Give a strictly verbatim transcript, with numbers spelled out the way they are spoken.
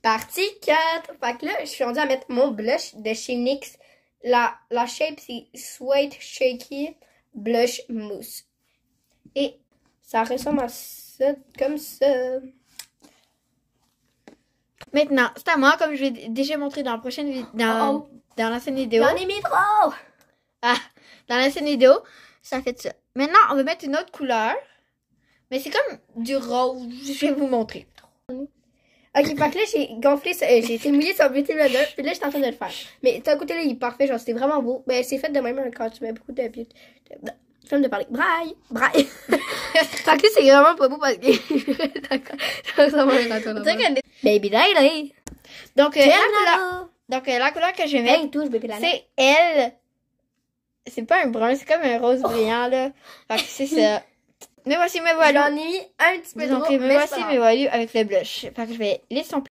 Partie quatre. Fait que là, je suis rendue à mettre mon blush de chez N Y X. La, la shape, c'est Sweet Shaky Blush Mousse. Et ça ressemble à ça, comme ça. Maintenant, c'est à moi, comme je l'ai déjà montré dans la prochaine vidéo, dans, Oh, oh. dans l'ancienne vidéo. J'en ai mis trop! Ah, dans l'ancienne vidéo, ça fait ça. Maintenant, on va mettre une autre couleur. Mais c'est comme du rose. Je vais vous montrer. Ok, fait que là, j'ai gonflé, ça- euh, j'ai été mouillé sur Beauty Blender, puis là, je suis en train de le faire. Mais d'un côté, là, il est parfait, genre, c'était vraiment beau. Ben, c'est fait de même quand tu mets beaucoup de beauty. Film de parler. Braille! Braille! Fait que là, c'est vraiment pas beau parce que. D'accord. Ça ressemble à un raton. Baby Daily! Donc, euh, la couleur, donc euh, la couleur que je vais mettre, Hey, touche, Baby Daily. c'est elle. C'est pas un brun, c'est comme un rose brillant, là. Fait que c'est ça. Mais voici mes voilus. J'en ai mis un petit peu Donc, trop, me mais voici c'est pas mes grave. voilus avec le blush. Fait que je vais l'estomper.